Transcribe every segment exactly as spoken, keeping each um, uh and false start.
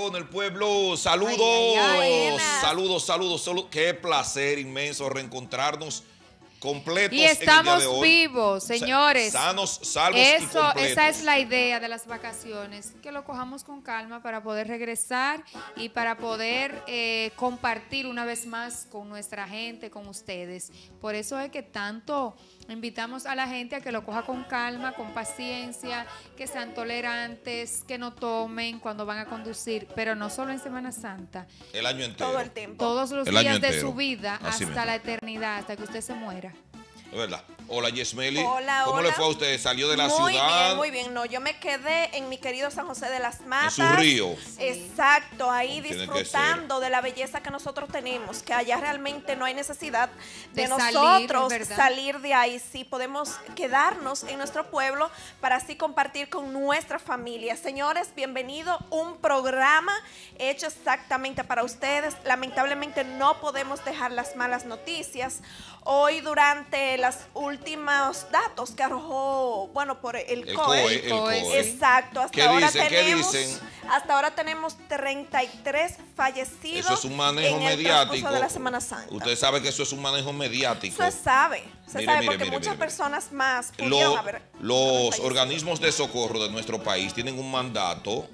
con el pueblo. Saludos, Ay, ay, ay, saludos, saludos, saludos. Qué placer inmenso reencontrarnos completos. Y estamos en el día de hoy. vivos, señores. Sanos, salvos Eso, y completos. esa es la idea de las vacaciones, que lo cojamos con calma para poder regresar y para poder eh, compartir una vez más con nuestra gente, con ustedes. Por eso es que tanto invitamos a la gente a que lo coja con calma, con paciencia, que sean tolerantes, que no tomen cuando van a conducir, pero no solo en Semana Santa. El año entero. Todo el tiempo. Todos los El año días de entero. su vida Así hasta mismo. la eternidad, hasta que usted se muera. Es verdad. Hola, Yesmeli. Hola, ¿Cómo hola. le fue a usted? ¿Salió de la muy ciudad? bien, muy bien. No, yo me quedé en mi querido San José de las Matas. En su río. Exacto, ahí Tiene que disfrutando de la belleza que nosotros tenemos, que allá realmente no hay necesidad de, De salir, nosotros ¿verdad? salir de ahí. Sí, podemos quedarnos en nuestro pueblo para así compartir con nuestra familia. Señores, bienvenido. Un programa hecho exactamente para ustedes. Lamentablemente no podemos dejar las malas noticias. Hoy durante los últimos datos que arrojó, bueno, por el, El COE. COE, el COE. Exacto, hasta ¿Qué ahora dicen? ¿Qué tenemos dicen? hasta ahora tenemos treinta y tres fallecidos. Eso es un manejo en el mediático. transcurso de la Semana Santa. Usted sabe que eso es un manejo mediático. Eso se sabe, se Mire, sabe mire, porque mire, muchas mire. personas más Lo- pudieron haber, haber los fallecido. organismos de socorro de nuestro país tienen un mandato,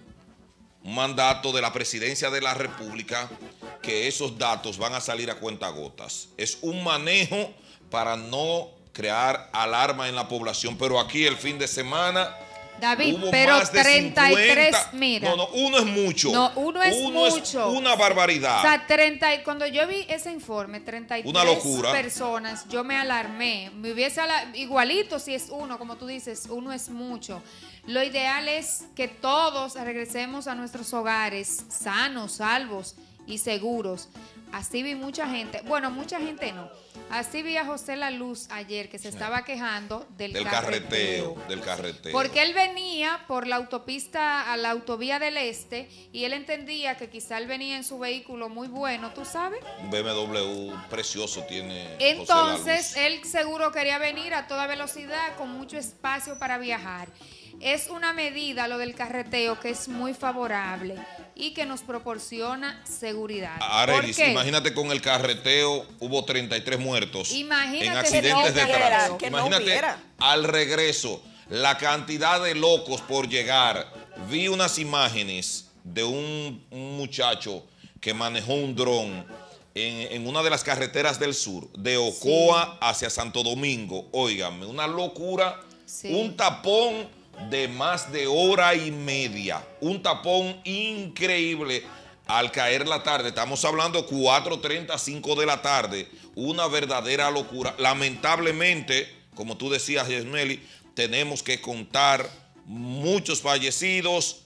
un mandato de la Presidencia de la República, que esos datos van a salir a cuentagotas. Es un manejo para no crear alarma en la población, pero aquí el fin de semana David, hubo pero más de treinta y tres, cincuenta. mira. No, no, uno es mucho. No, uno es mucho. Es una barbaridad. O sea, treinta, y- cuando yo vi ese informe, treinta y tres Una locura. personas, yo me alarmé. Me hubiese ala- igualito si es uno, como tú dices, uno es mucho. Lo ideal es que todos regresemos a nuestros hogares sanos, salvos y seguros. Así vi mucha gente, bueno, mucha gente no. Así vi a José La Luz ayer que se estaba quejando del, del carreteo. carreteo, del carreteo. Porque él venía por la autopista, a la autovía del Este, y él entendía que quizá él venía en su vehículo muy bueno, ¿tú sabes? Un B M W precioso tiene José La Entonces, Luz. él seguro quería venir a toda velocidad, con mucho espacio para viajar. Es una medida, lo del carreteo, que es muy favorable y que nos proporciona seguridad. Arelis, ¿Por qué? imagínate con el carreteo hubo treinta y tres muertos Imagínate en que accidentes no de hubiera, tránsito. que no Imagínate hubiera. al regreso la cantidad de locos por llegar. Vi unas imágenes de un, un muchacho que manejó un dron en, en una de las carreteras del sur, de Ocoa hacia Santo Domingo. Óigame, una locura, Sí. un tapón de más de hora y media, un tapón increíble al caer la tarde. Estamos hablando cuatro treinta, cinco de la tarde, una verdadera locura. Lamentablemente, como tú decías, Yesmeli, tenemos que contar muchos fallecidos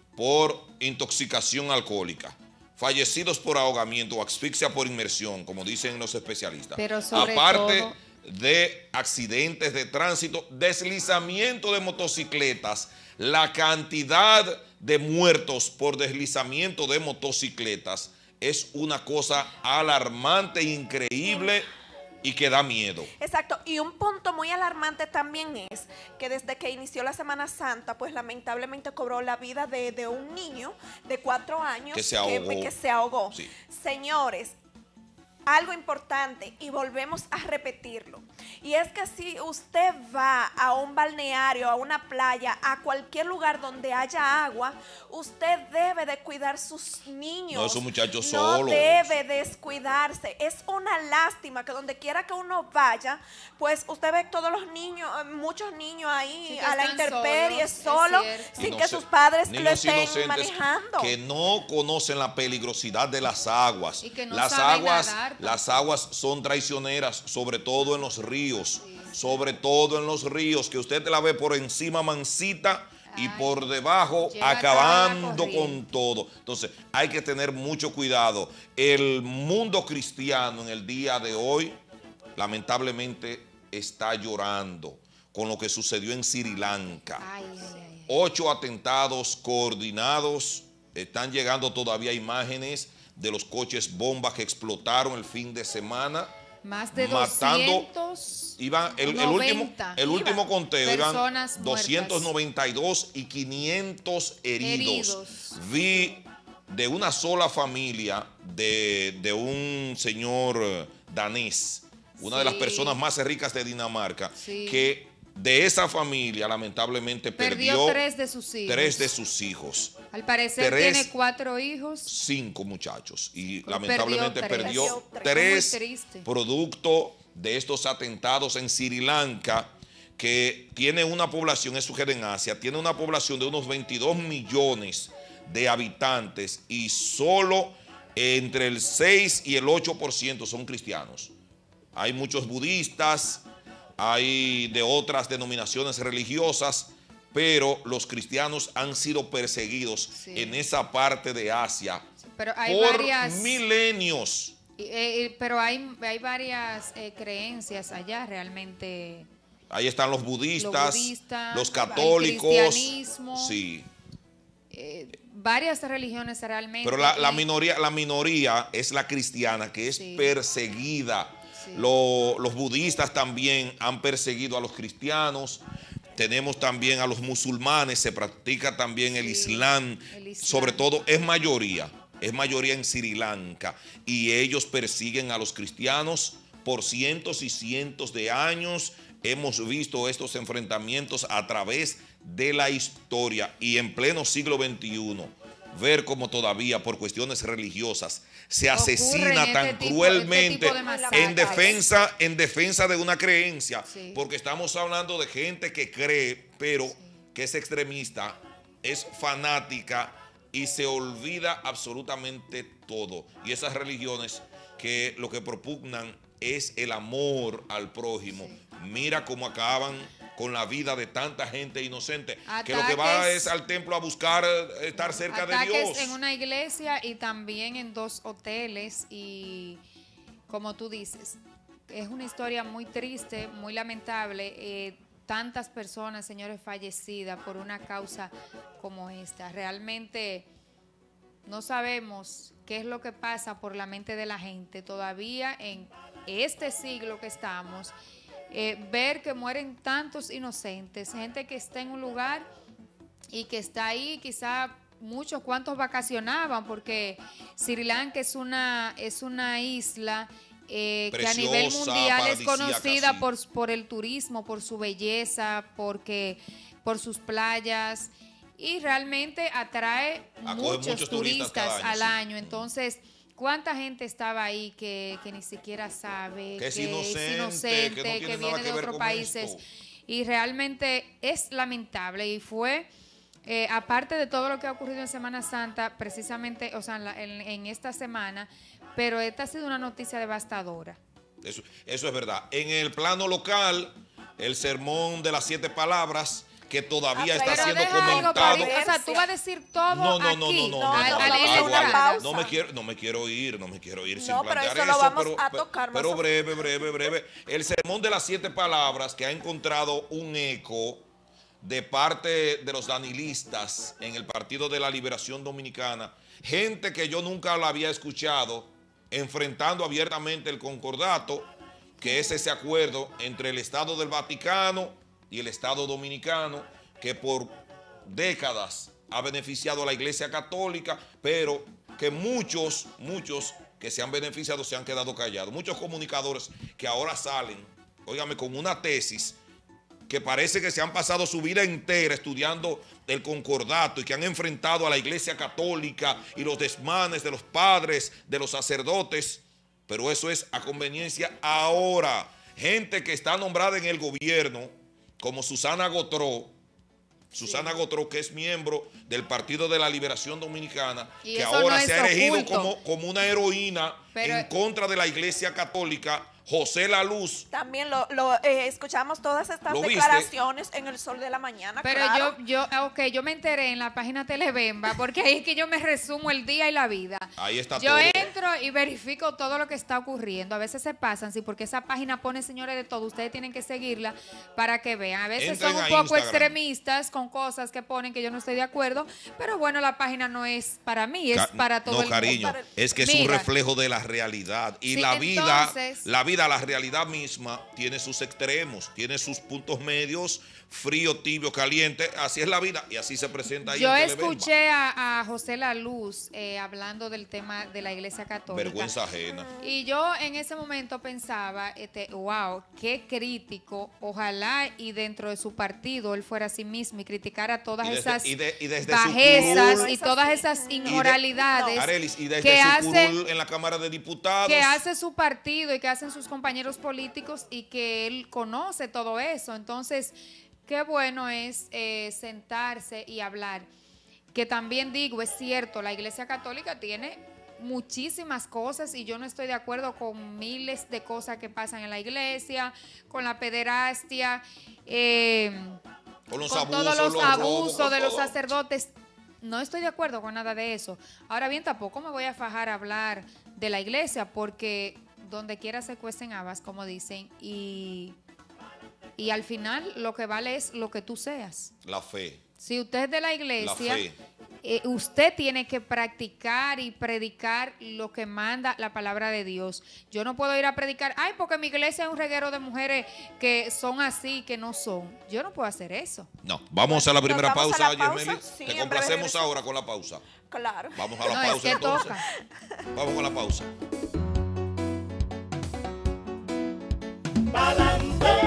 por intoxicación alcohólica, fallecidos por ahogamiento o asfixia por inmersión, como dicen los especialistas. Pero sobre Aparte todo, de accidentes de tránsito, deslizamiento de motocicletas, la cantidad de muertos por deslizamiento de motocicletas es una cosa alarmante, increíble y que da miedo. Exacto, y un punto muy alarmante también es que desde que inició la Semana Santa, pues lamentablemente cobró la vida de, de un niño de cuatro años Que se ahogó. que, que se ahogó. Sí. Señores, algo importante y volvemos a repetirlo. Y es que si usted va a un balneario, a una playa, a cualquier lugar donde haya agua, usted debe de cuidar sus niños. No, esos muchachos No solos. debe descuidarse. Es una lástima que donde quiera que uno vaya, pues usted ve todos los niños, eh, muchos niños ahí Sí, que a la están intemperie, solos, es solo, cierto. sin Inoce- que sus padres lo niños estén inocentes manejando. que no conocen la peligrosidad de las aguas. Y que no las saben aguas, nadar las aguas son traicioneras, sobre todo en los ríos, sobre todo en los ríos, que usted la ve por encima mansita y Ay, por debajo llega acabando toda la con corriente. todo. Entonces hay que tener mucho cuidado. El mundo cristiano en el día de hoy lamentablemente está llorando con lo que sucedió en Sri Lanka. ay, ay, ay. Ocho atentados coordinados. Están llegando todavía imágenes de los coches bombas que explotaron el fin de semana. Más de matando, doscientos Iban, el, el último, noventa el último conteo iban personas doscientos noventa y dos y quinientos heridos. Heridos. Vi de una sola familia de, de un señor danés, una sí. de las personas más ricas de Dinamarca, sí. que de esa familia lamentablemente perdió, perdió tres de sus hijos. Tres de sus hijos. Al parecer tres, tiene cuatro hijos. Cinco muchachos. Y lamentablemente perdió tres, perdió tres producto de estos atentados en Sri Lanka, que tiene una población, es sujeta en Asia, tiene una población de unos veintidós millones de habitantes y solo entre el seis y el ocho por ciento son cristianos. Hay muchos budistas, hay de otras denominaciones religiosas, pero los cristianos han sido perseguidos sí. en esa parte de Asia pero hay por varias, milenios. Eh, pero hay, hay varias eh, creencias allá realmente. Ahí están los budistas, los, budistas, los católicos. El cristianismo. Sí. Eh, varias religiones realmente. Pero la, la, minoría, la minoría es la cristiana, que es sí. perseguida. Sí. Lo, los budistas también han perseguido a los cristianos. Tenemos también a los musulmanes, se practica también sí. el, islam, el Islam. Sobre todo es mayoría, es mayoría en Sri Lanka. Y ellos persiguen a los cristianos por cientos y cientos de años. Hemos visto estos enfrentamientos a través de la historia y en pleno siglo veintiuno, ver cómo todavía por cuestiones religiosas se asesina este tan tipo, cruelmente este de en, defensa, en defensa de una creencia, sí. porque estamos hablando de gente que cree, pero sí. que es extremista, es fanática y se olvida absolutamente todo. Y esas religiones que lo que propugnan es el amor al prójimo. Sí. Mira cómo acaban con la vida de tanta gente inocente, ataques, que lo que va es al templo a buscar estar cerca de Dios. En una iglesia y también en dos hoteles y como tú dices, es una historia muy triste, muy lamentable, eh, tantas personas, señores, fallecidas por una causa como esta. Realmente no sabemos qué es lo que pasa por la mente de la gente todavía en este siglo que estamos. Eh, ver que mueren tantos inocentes, gente que está en un lugar y que está ahí, quizá muchos cuantos vacacionaban, porque Sri Lanka es una, es una isla eh, Preciosa, que a nivel mundial es conocida por, por el turismo, por su belleza, porque, por sus playas, y realmente atrae muchos, muchos turistas, turistas año, al sí. año. Entonces, ¿cuánta gente estaba ahí que, que ni siquiera sabe, que es que inocente, es inocente, que, no que viene que de otros países? Esto. Y realmente es lamentable y fue, eh, aparte de todo lo que ha ocurrido en Semana Santa, precisamente, o sea, en, la, en, en esta semana, pero esta ha sido una noticia devastadora. Eso, eso es verdad. En el plano local, el sermón de las siete palabras, que todavía ah, está siendo comentado. Algo, o sea, tú vas a decir todo no, no, no, aquí. No, no, no, al, no, al, no, al, una pausa. no me quiero, no me quiero ir, no me quiero ir no, sin plantear pero eso. eso, Lo vamos pero, a tocar pero más breve, breve, breve. El sermón de las siete palabras que ha encontrado un eco de parte de los danilistas en el Partido de la Liberación Dominicana, gente que yo nunca la había escuchado enfrentando abiertamente el concordato, que es ese acuerdo entre el Estado del Vaticano y el Estado Dominicano, que por décadas ha beneficiado a la Iglesia Católica, pero que muchos, muchos que se han beneficiado se han quedado callados. Muchos comunicadores que ahora salen, óigame, con una tesis que parece que se han pasado su vida entera estudiando el concordato y que han enfrentado a la Iglesia Católica y los desmanes de los padres, de los sacerdotes, pero eso es a conveniencia ahora. Gente que está nombrada en el gobierno, como Susana Gotró, Susana sí. Gotró, que es miembro del Partido de la Liberación Dominicana, y que ahora no se ha elegido como, como una heroína pero, en contra de la Iglesia Católica, José La Luz. También lo, lo eh, escuchamos todas estas declaraciones en El Sol de la Mañana. Pero claro. yo, yo, ok, yo me enteré en la página Telebemba, porque ahí es que yo me resumo el día y la vida. Ahí está yo todo. Yo entro y verifico todo lo que está ocurriendo. A veces se pasan, sí, porque esa página pone, señores, de todo. Ustedes tienen que seguirla para que vean. A veces Entren son un poco Instagram. extremistas con cosas que ponen que yo no estoy de acuerdo, pero bueno, la página no es para mí, es Ca para todo no, el cariño, mundo. No, cariño, es que es Mira. un reflejo de la realidad. Y sí, la vida, entonces, la vida vida, la realidad misma, tiene sus extremos, tiene sus puntos medios, frío, tibio, caliente. Así es la vida y así se presenta ahí. Yo en Televerba. escuché a, a José La Luz eh, hablando del tema de la Iglesia Católica. Vergüenza ajena. Y yo en ese momento pensaba, este, wow, qué crítico. Ojalá y dentro de su partido él fuera a sí mismo y criticara todas Y desde- esas y de- y desde su bajezas curul- y todas esas inmoralidades Arelis, y desde que su hace curul en la Cámara de Diputados. que hace su partido y que hacen sus compañeros políticos y que él conoce todo eso. Entonces, qué bueno es eh, sentarse y hablar. Que también digo, es cierto, la Iglesia Católica tiene muchísimas cosas y yo no estoy de acuerdo con miles de cosas que pasan en la iglesia, con la pederastia, eh, Con los con abusos, todos los, los abusos robos, de con los todo. sacerdotes. No estoy de acuerdo con nada de eso. Ahora bien, tampoco me voy a fajar a hablar de la iglesia porque donde quiera se cuecen habas, como dicen, y, y al final lo que vale es lo que tú seas. La fe. Si usted es de la iglesia, La fe. eh, usted tiene que practicar y predicar lo que manda la palabra de Dios. Yo no puedo ir a predicar, ay, porque mi iglesia es un reguero de mujeres que son así, que no son. Yo no puedo hacer eso. No, vamos a la primera Nos vamos pausa, a la pausa. Yemeli. Sí, Te en complacemos breve regresamos. ahora con la pausa. Claro. Vamos a la No, es pausa que entonces. toca. Vamos con la pausa. Pa'lante.